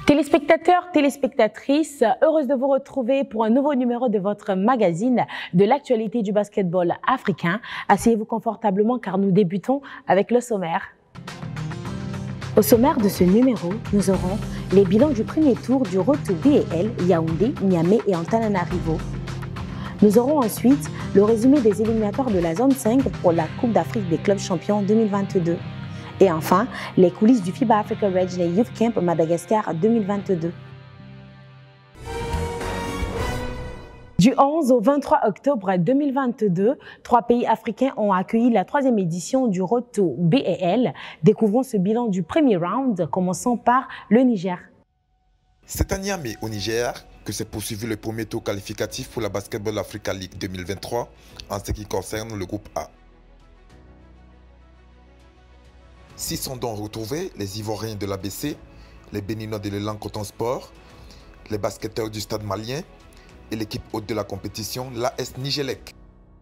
Téléspectateurs, téléspectatrices, heureuse de vous retrouver pour un nouveau numéro de votre magazine de l'actualité du basketball africain. Asseyez-vous confortablement car nous débutons avec le sommaire. Au sommaire de ce numéro, nous aurons les bilans du premier tour du Road to BAL, Yaoundé, Niamey et Antananarivo. Nous aurons ensuite le résumé des éliminatoires de la zone 5 pour la Coupe d'Afrique des clubs champions 2022. Et enfin, les coulisses du FIBA Africa Regional Youth Camp Madagascar 2022. Du 11 au 23 octobre 2022, 3 pays africains ont accueilli la 3e édition du Road to BAL. Découvrons ce bilan du premier round, commençant par le Niger. C'est à Niamey, au Niger, que s'est poursuivi le premier tour qualificatif pour la Basketball Africa League 2023 en ce qui concerne le groupe A. 6 sont donc retrouvés, les Ivoiriens de l'ABC, les Béninois de l'élan Coton Sport, les basketteurs du Stade malien et l'équipe haute de la compétition, l'AS Nigelec.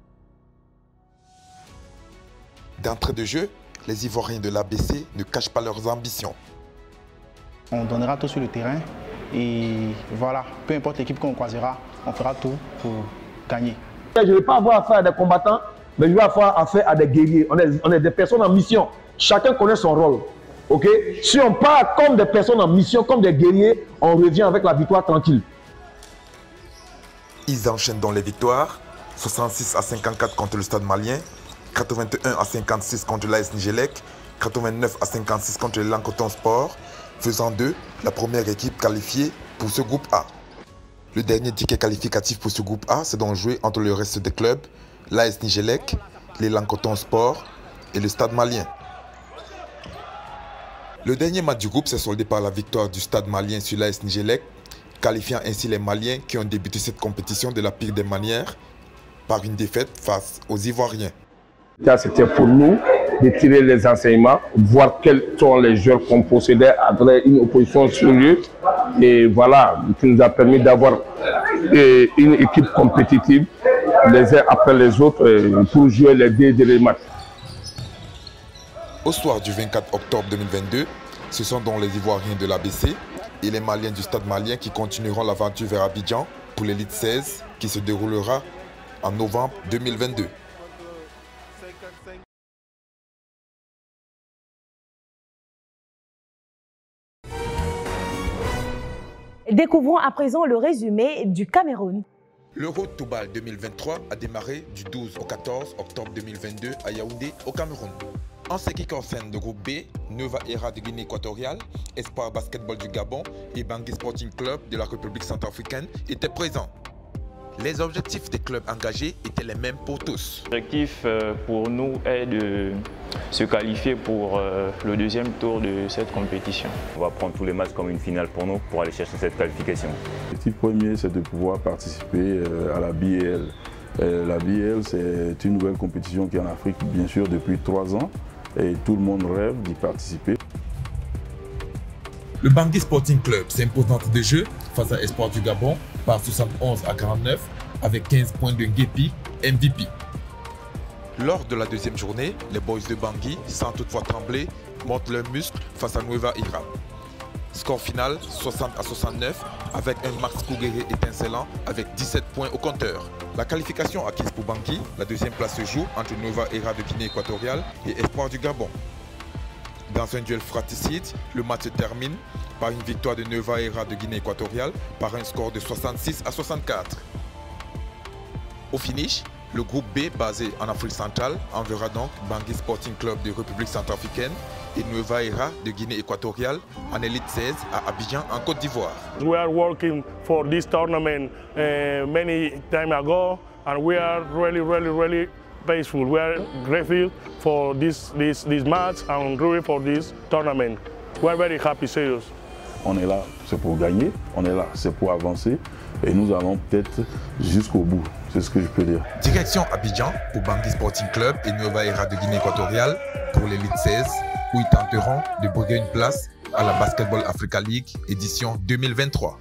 D'entrée de jeu, les Ivoiriens de l'ABC ne cachent pas leurs ambitions. On donnera tout sur le terrain et voilà, peu importe l'équipe qu'on croisera, on fera tout pour gagner. Je ne vais pas avoir affaire à des combattants, mais je vais avoir affaire à des guerriers. On est des personnes en mission. Chacun connaît son rôle. Ok? Si on part comme des personnes en mission, comme des guerriers, on revient avec la victoire tranquille. Ils enchaînent dans les victoires, 66 à 54 contre le Stade malien, 81 à 56 contre l'AS Nigelec, 89 à 56 contre l'élan Coton Sport, faisant d'eux la première équipe qualifiée pour ce groupe A. Le dernier ticket qualificatif pour ce groupe A, c'est donc joué entre le reste des clubs, l'AS Nigelec, l'élan Coton Sport et le Stade malien. Le dernier match du groupe s'est soldé par la victoire du Stade malien sur l'AS Nigelec, qualifiant ainsi les Maliens qui ont débuté cette compétition de la pire des manières par une défaite face aux Ivoiriens. C'était pour nous de tirer les enseignements, voir quels sont les joueurs qu'on possédait après une opposition sérieuse. Et voilà, qui nous a permis d'avoir une équipe compétitive, les uns après les autres, pour jouer les deux derniers matchs. Au soir du 24 octobre 2022, ce sont donc les Ivoiriens de l'ABC et les Maliens du Stade malien qui continueront l'aventure vers Abidjan pour l'élite 16 qui se déroulera en novembre 2022. Découvrons à présent le résumé du Cameroun. Le Road to BAL 2023 a démarré du 12 au 14 octobre 2022 à Yaoundé, au Cameroun. En ce qui concerne le groupe B, Nova Era de Guinée équatoriale, Espoir Basketball du Gabon et Bangui Sporting Club de la République centrafricaine étaient présents. Les objectifs des clubs engagés étaient les mêmes pour tous. L'objectif pour nous est de se qualifier pour le deuxième tour de cette compétition. On va prendre tous les matchs comme une finale pour nous pour aller chercher cette qualification. L'objectif premier, c'est de pouvoir participer à la BAL. La BAL, c'est une nouvelle compétition qui est en Afrique, bien sûr, depuis 3 ans. Et tout le monde rêve d'y participer. Le Bangui Sporting Club s'impose d'entrée de jeu face à Espoir du Gabon par 71 à 49 avec 15 points de Nguépi, MVP. Lors de la deuxième journée, les Boys de Bangui, sans toutefois trembler, montent leurs muscles face à Nova Era. Score final 60 à 69 avec un Max Kouguéré étincelant avec 17 points au compteur. La qualification acquise pour Bangui, la deuxième place se joue entre Nova Era de Guinée équatoriale et Espoir du Gabon. Dans un duel fratricide, le match se termine par une victoire de Nova Era de Guinée équatoriale par un score de 66 à 64. Au finish, le groupe B basé en Afrique centrale enverra donc Bangui Sporting Club de République centrafricaine et Nova Era de Guinée équatoriale en élite 16 à Abidjan en Côte d'Ivoire. We are working for this tournament many time ago and we are really peaceful. We are grateful for this match and really for this tournament. We are very happy, serious. On est là, c'est pour gagner, on est là, c'est pour avancer et nous allons peut-être jusqu'au bout, c'est ce que je peux dire. Direction Abidjan pour Bangui Sporting Club et Nova Era de Guinée équatoriale pour l'élite 16 où ils tenteront de briguer une place à la Basketball Africa League édition 2023.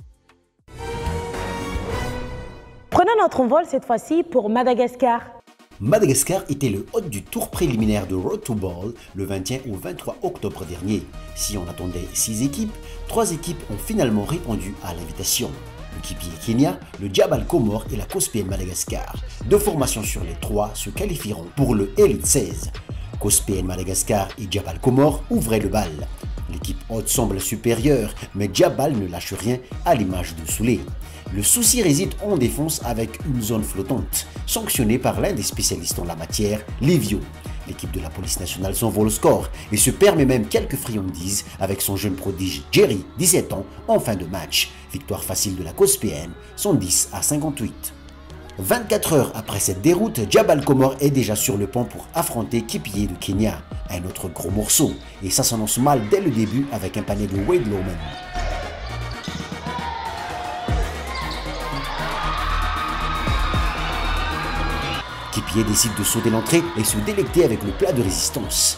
Prenons notre envol cette fois-ci pour Madagascar. Madagascar était le hôte du tour préliminaire de Road to Ball le 21 au 23 octobre dernier. Si on attendait 6 équipes, 3 équipes ont finalement répondu à l'invitation. L'équipier Kenya, le Jabal Comore et la COSPN Madagascar. 2 formations sur les 3 se qualifieront pour le Elite 16. COSPN Madagascar et Jabal Comore ouvraient le bal. L'équipe hôte semble supérieure, mais Jabal ne lâche rien à l'image de Soulé. Le souci réside en défense avec une zone flottante, sanctionnée par l'un des spécialistes en la matière, Livio. L'équipe de la police nationale s'envole au score et se permet même quelques friandises avec son jeune prodige Jerry, 17 ans, en fin de match. Victoire facile de la COSPN, 110 à 58. 24 heures après cette déroute, Jabal Comore est déjà sur le pont pour affronter Kipié de Kenya. Un autre gros morceau, et ça s'annonce mal dès le début avec un panier de Wade Lowman. Kipié décide de sauter l'entrée et se délecter avec le plat de résistance.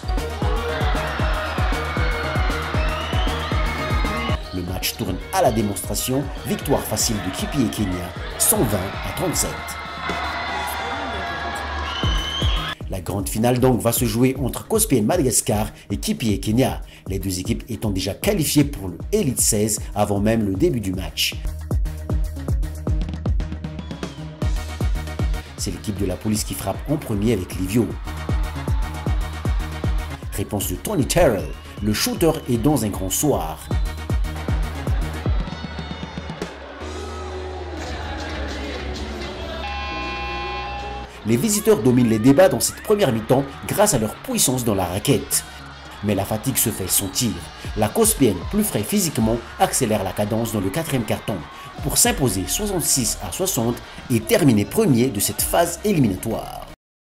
Le match tourne à la démonstration, victoire facile de Kipié Kenya, 120 à 37. La grande finale donc va se jouer entre COSPN Madagascar et Kipié Kenya, les 2 équipes étant déjà qualifiées pour le Elite 16 avant même le début du match. C'est l'équipe de la police qui frappe en premier avec Livio. Réponse de Tony Terrell, le shooter est dans un grand soir. Les visiteurs dominent les débats dans cette première mi-temps grâce à leur puissance dans la raquette. Mais la fatigue se fait sentir. La COSPN, plus frais physiquement, accélère la cadence dans le 4e quart-temps pour s'imposer 66 à 60 et terminer premier de cette phase éliminatoire.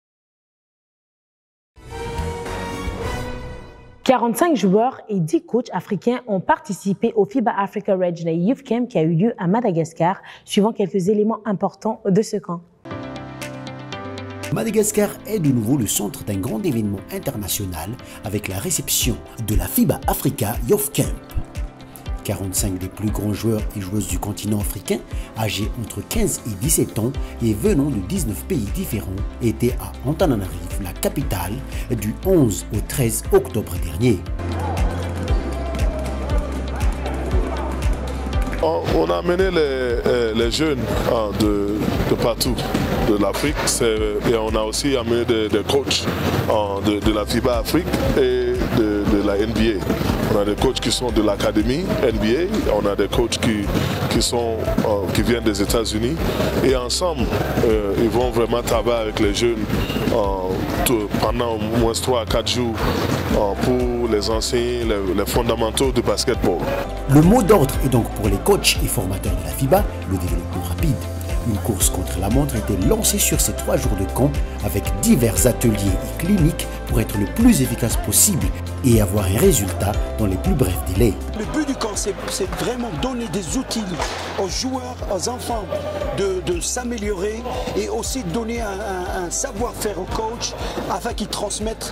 45 joueurs et 10 coachs africains ont participé au FIBA Africa Regional Youth Camp qui a eu lieu à Madagascar, suivant quelques éléments importants de ce camp. Madagascar est de nouveau le centre d'un grand événement international avec la réception de la FIBA Africa Youth Camp. 45 des plus grands joueurs et joueuses du continent africain, âgés entre 15 et 17 ans et venant de 19 pays différents, étaient à Antananarivo, la capitale, du 11 au 13 octobre dernier. On a amené les jeunes de partout de l'Afrique et on a aussi amené des coachs de la FIBA Afrique et de la NBA. On a des coachs qui sont de l'académie NBA, on a des coachs qui viennent des États-Unis et ensemble ils vont vraiment travailler avec les jeunes pendant au moins 3 à 4 jours pour les enseigner les fondamentaux du basketball. Le mot d'ordre est donc pour les coachs et formateurs de la FIBA, le développement rapide. Une course contre la montre était lancée sur ces 3 jours de camp avec divers ateliers et cliniques pour être le plus efficace possible et avoir un résultat dans les plus brefs délais. Le but du camp, c'est vraiment donner des outils aux joueurs, aux enfants de s'améliorer et aussi donner un savoir-faire aux coachs afin qu'ils transmettent,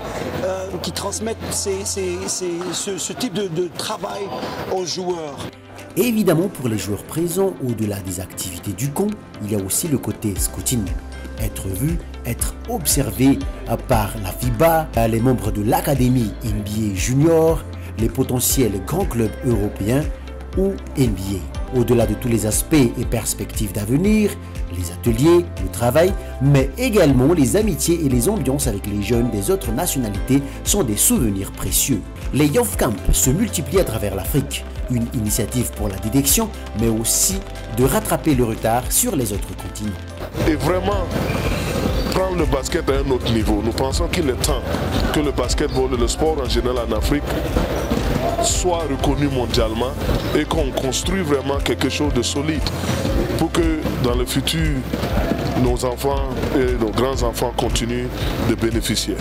ce type de travail aux joueurs. Et évidemment, pour les joueurs présents, au-delà des activités du camp, il y a aussi le côté scouting. Être vu, être observé par la FIBA, les membres de l'académie NBA Junior, les potentiels grands clubs européens ou NBA. Au-delà de tous les aspects et perspectives d'avenir, les ateliers, le travail, mais également les amitiés et les ambiances avec les jeunes des autres nationalités sont des souvenirs précieux. Les Youth Camps se multiplient à travers l'Afrique. Une initiative pour la détection, mais aussi de rattraper le retard sur les autres continents. Et vraiment prendre le basket à un autre niveau. Nous pensons qu'il est temps que le basketball et le sport en général en Afrique soit reconnu mondialement et qu'on construise vraiment quelque chose de solide pour que dans le futur, nos enfants et nos grands-enfants continuent de bénéficier.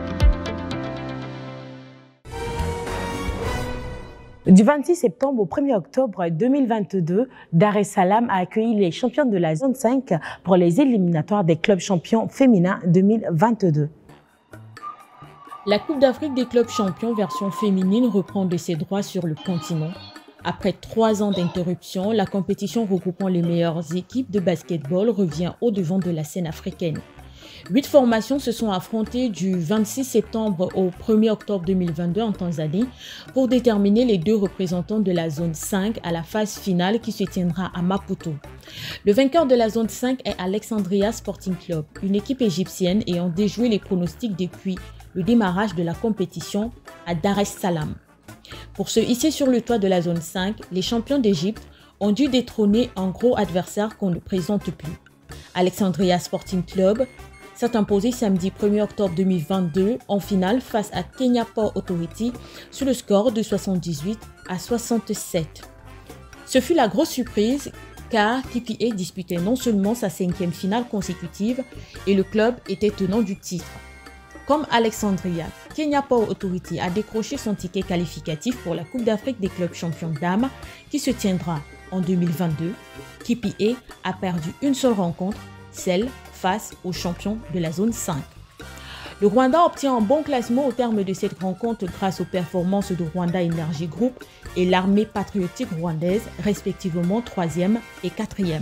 Du 26 septembre au 1er octobre 2022, Dar es Salaam a accueilli les champions de la zone 5 pour les éliminatoires des clubs champions féminins 2022. La Coupe d'Afrique des clubs champions version féminine reprend de ses droits sur le continent. Après 3 ans d'interruption, la compétition regroupant les meilleures équipes de basketball revient au devant de la scène africaine. 8 formations se sont affrontées du 26 septembre au 1er octobre 2022 en Tanzanie pour déterminer les 2 représentants de la zone 5 à la phase finale qui se tiendra à Maputo. Le vainqueur de la zone 5 est Alexandria Sporting Club, une équipe égyptienne ayant déjoué les pronostics depuis le démarrage de la compétition à Dar es Salaam. Pour se hisser sur le toit de la zone 5, les champions d'Égypte ont dû détrôner un gros adversaire qu'on ne présente plus. Alexandria Sporting Club s'est imposé samedi 1er octobre 2022 en finale face à Kenya Port Authority sur le score de 78 à 67. Ce fut la grosse surprise car KPA disputait non seulement sa 5e finale consécutive et le club était tenant du titre. Comme Alexandria, Kenya Port Authority a décroché son ticket qualificatif pour la Coupe d'Afrique des clubs champions dames qui se tiendra en 2022. KPA a perdu une seule rencontre, celle face aux champions de la zone 5. Le Rwanda obtient un bon classement au terme de cette rencontre grâce aux performances de Rwanda Energy Group et l'armée patriotique rwandaise, respectivement 3e et 4e.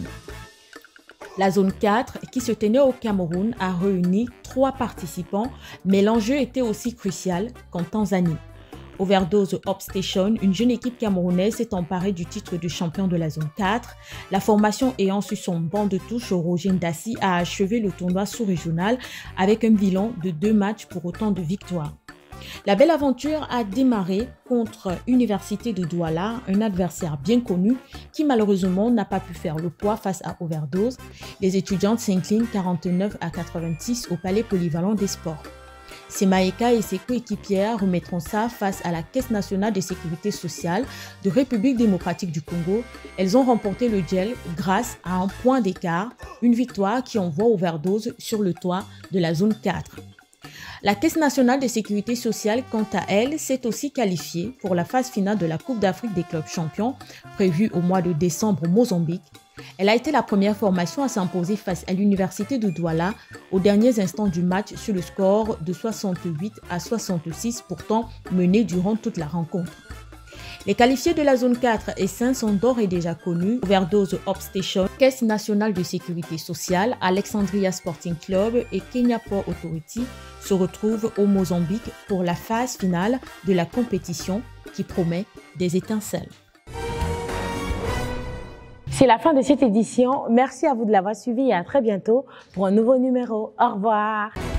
La zone 4, qui se tenait au Cameroun, a réuni 3 participants, mais l'enjeu était aussi crucial qu'en Tanzanie. Overdose Hope Station, une jeune équipe camerounaise, s'est emparée du titre de champion de la zone 4. La formation ayant su son banc de touche, Roger Ndassi a achevé le tournoi sous-régional avec un bilan de 2 matchs pour autant de victoires. La belle aventure a démarré contre Université de Douala, un adversaire bien connu qui malheureusement n'a pas pu faire le poids face à Overdose. Les étudiantes s'inclinent 49 à 86 au Palais Polyvalent des Sports. Semaeka et ses coéquipières remettront ça face à la Caisse nationale de sécurité sociale de République démocratique du Congo. Elles ont remporté le duel grâce à un point d'écart, une victoire qui envoie Overdose sur le toit de la zone 4. La Caisse nationale de sécurité sociale, quant à elle, s'est aussi qualifiée pour la phase finale de la Coupe d'Afrique des clubs champions, prévue au mois de décembre au Mozambique. Elle a été la première formation à s'imposer face à l'Université de Douala aux derniers instants du match sur le score de 68 à 66, pourtant mené durant toute la rencontre. Les qualifiés de la zone 4 et 5 sont d'ores et déjà connus. Overdose Hope Station, Caisse nationale de sécurité sociale, Alexandria Sporting Club et Kenya Port Authority se retrouvent au Mozambique pour la phase finale de la compétition qui promet des étincelles. C'est la fin de cette édition. Merci à vous de l'avoir suivi et à très bientôt pour un nouveau numéro. Au revoir.